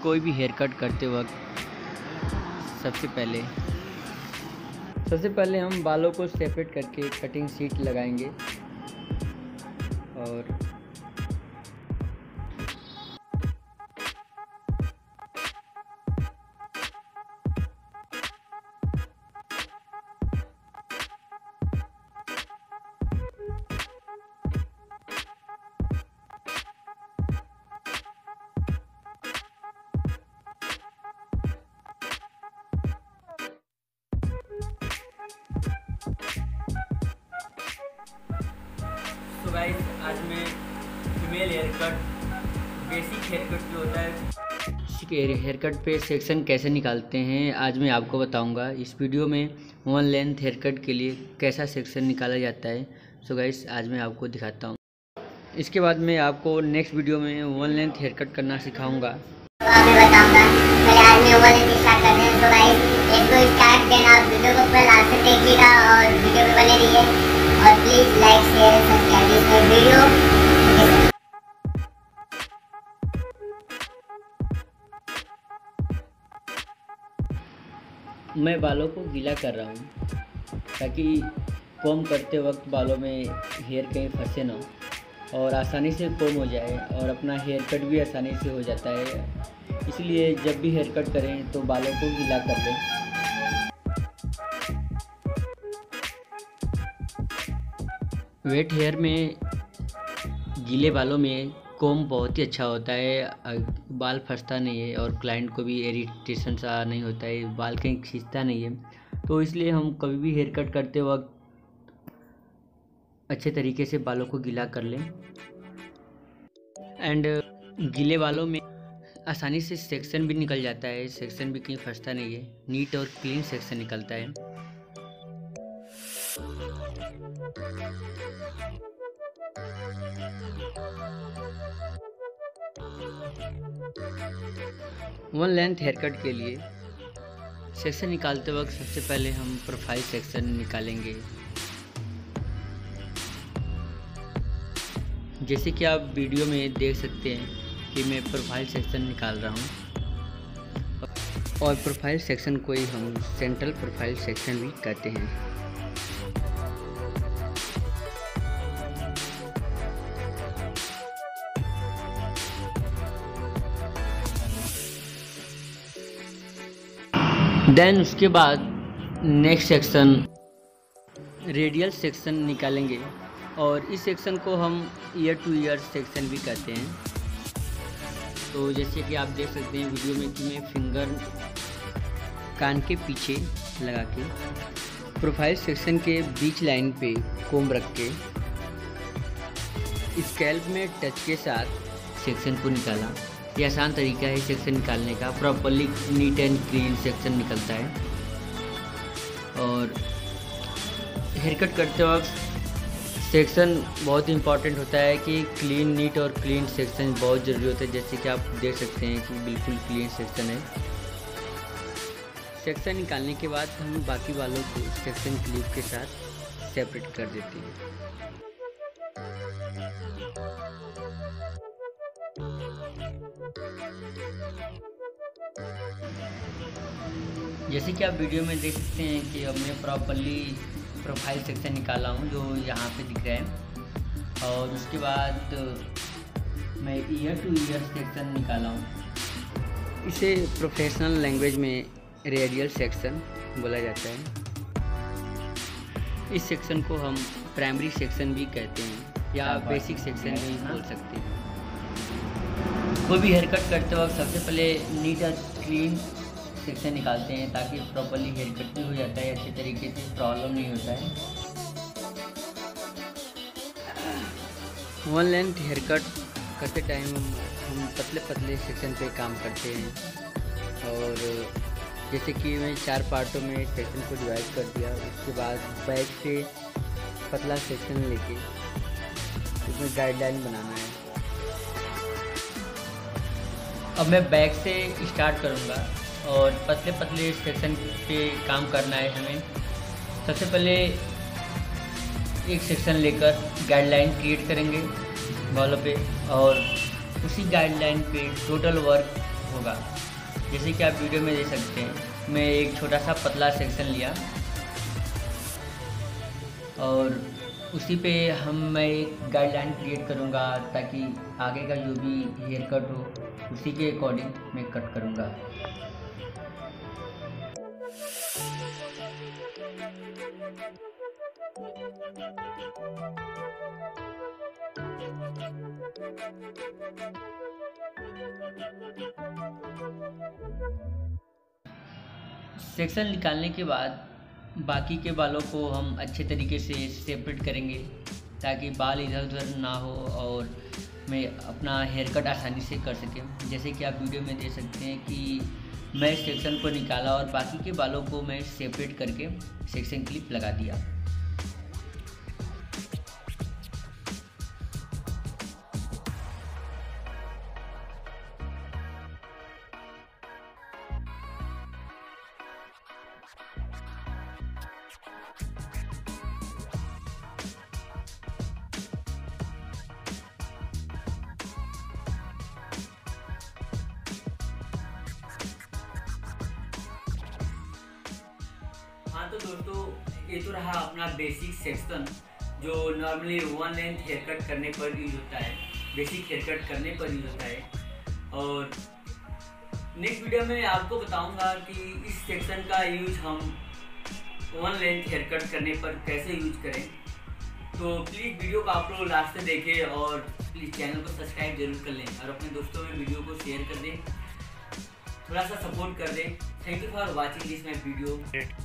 कोई भी hair cut करते वक्त सबसे पहले हम बालों को सेपरेट करके कटिंग शीट लगाएंगे और तो गाइस आज मैं female haircut basic haircut जो होता है हेयर कट पे सेक्शन कैसे निकालते हैं आज मैं आपको बताऊंगा। इस वीडियो में वन लेंथ हेयर कट के लिए कैसा सेक्शन निकाला जाता है। सो गाइस आज मैं आपको दिखाता हूं। इसके बाद मैं आपको नेक्स्ट वीडियो में वन लेंथ हेयर कट करना सिखाऊंगा। अभी बताऊंगा। पहले आज मैं वन लेंथ स्टार्ट करते हैं। तो गाइस एक तो स्टार्ट देना, वीडियो को पूरा लास्ट तक देखिएगा और वीडियो पे बने रहिए और प्लीज लाइक शेयर सब्सक्राइब इस वीडियो। मैं बालों को गीला कर रहा हूँ ताकि कॉम करते वक्त बालों में हेयर कहीं फंसे ना और आसानी से कॉम हो जाए और अपना हेयर कट भी आसानी से हो जाता है। इसलिए जब भी हेयर कट करें तो बालों को गीला कर लें। वेट हेयर में गीले बालों में कॉम बहुत ही अच्छा होता है, बाल फंसता नहीं है और क्लाइंट को भी इरिटेशन सा नहीं होता है, बाल कहीं खींचता नहीं है। तो इसलिए हम कभी भी हेयर कट करते वक्त अच्छे तरीके से बालों को गीला कर लें। एंड गीले बालों में आसानी से सेक्शन भी निकल जाता है, सेक्शन भी कहीं फंसता नहीं है, नीट और क्लीन सेक्शन निकलता है। वन लेंथ हेयर कट के लिए सेक्शन निकालते वक्त सबसे पहले हम प्रोफाइल सेक्शन निकालेंगे। जैसे कि आप वीडियो में देख सकते हैं कि मैं प्रोफाइल सेक्शन निकाल रहा हूं और प्रोफाइल सेक्शन को ही हम सेंट्रल प्रोफाइल सेक्शन भी कहते हैं। देन उसके बाद नेक्स्ट सेक्शन रेडियल सेक्शन निकालेंगे और इस सेक्शन को हम ईयर टू ईयर सेक्शन भी कहते हैं। तो जैसे कि आप देख सकते हैं वीडियो में कि मैं फिंगर कान के पीछे लगा के प्रोफाइल सेक्शन के बीच लाइन पे कोम रख के स्कैल्प में टच के साथ सेक्शन को निकाला। ये आसान तरीका है सेक्शन निकालने का, properly neat and clean section निकलता है। और हेयर कट करते वक्त सेक्शन बहुत इंपॉर्टेंट होता है कि क्लीन नीट और क्लीन सेक्शन बहुत ज़रूरी होता है। जैसे कि आप देख सकते हैं कि बिल्कुल क्लीन सेक्शन है। सेक्शन निकालने के बाद हम बाकी वालों को सेक्शन क्लिप के साथ सेपरेट कर देते हैं। जैसे कि आप वीडियो में देख सकते हैं कि अब मैं प्रॉपरली प्रोफाइल सेक्शन निकाला हूँ जो यहाँ पे दिख रहा है और उसके बाद मैं ईयर टू ईयर सेक्शन निकाला हूँ। इसे प्रोफेशनल लैंग्वेज में रेडियल सेक्शन बोला जाता है। इस सेक्शन को हम प्राइमरी सेक्शन भी कहते हैं या बेसिक सेक्शन भी बोल सकते हैं। कोई भी हेयर कट करते वक्त सबसे पहले नीट और क्लीन सेक्शन निकालते हैं ताकि प्रॉपरली हेयर कट भी हो जाता है, अच्छे तरीके से प्रॉब्लम नहीं होता है। वन लेंथ हेयर कट करते टाइम हम पतले पतले सेक्शन पे काम करते हैं और जैसे कि मैं 4 पार्टों में सेक्शन को डिवाइड कर दिया। उसके बाद बैक से पतला सेक्शन लेके उसमें गाइडलाइन बनाना है। अब मैं बैक से स्टार्ट करूँगा और पतले पतले सेक्शन पे काम करना है हमें। सबसे पहले एक सेक्शन लेकर गाइडलाइन क्रिएट करेंगे बालों पे और उसी गाइडलाइन पे टोटल वर्क होगा। जैसे कि आप वीडियो में देख सकते हैं, मैं एक छोटा सा पतला सेक्शन लिया और उसी पे मैं एक गाइडलाइन क्रिएट करूँगा ताकि आगे का जो भी हेयर कट हो उसी के अकॉर्डिंग मैं कट करूँगा। सेक्शन निकालने के बाद बाकी के बालों को हम अच्छे तरीके से सेपरेट करेंगे ताकि बाल इधर उधर ना हो और मैं अपना हेयर कट आसानी से कर सकें। जैसे कि आप वीडियो में देख सकते हैं कि मैं सेक्शन को निकाला और बाकी के बालों को मैं सेपरेट करके सेक्शन क्लिप लगा दिया। हाँ तो दोस्तों, ये तो रहा अपना बेसिक सेक्शन जो normally one length haircut करने पर यूज होता है, बेसिक हेयर कट करने पर यूज होता है। और नेक्स्ट वीडियो में आपको बताऊंगा कि इस सेक्शन का यूज हम वन लेंथ हेयर कट करने पर कैसे यूज करें। तो प्लीज़ वीडियो को आप लोग लास्ट तक देखें और प्लीज़ चैनल को सब्सक्राइब जरूर कर लें और अपने दोस्तों में वीडियो को शेयर कर दें, थोड़ा सा सपोर्ट कर दें। Thank you for watching this my video.